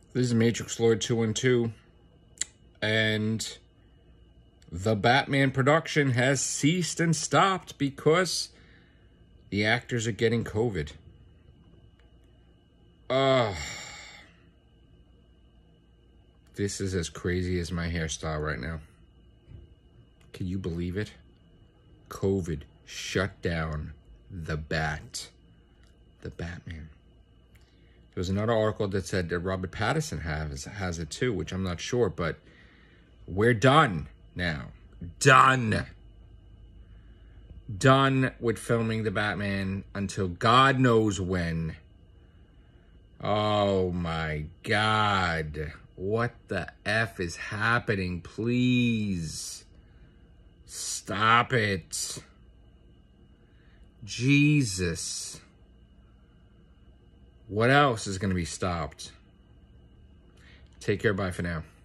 This is Matrix Lord 212, and the Batman production has ceased and stopped because the actors are getting COVID. This is as crazy as my hairstyle right now. Can you believe it? COVID shut down the Batman. There was another article that said that Robert Pattinson has it too, which I'm not sure, but we're done now. Done with filming the Batman until God knows when. Oh my God. What the F is happening? Please stop it. Jesus. What else is going to be stopped? Take care. Bye for now.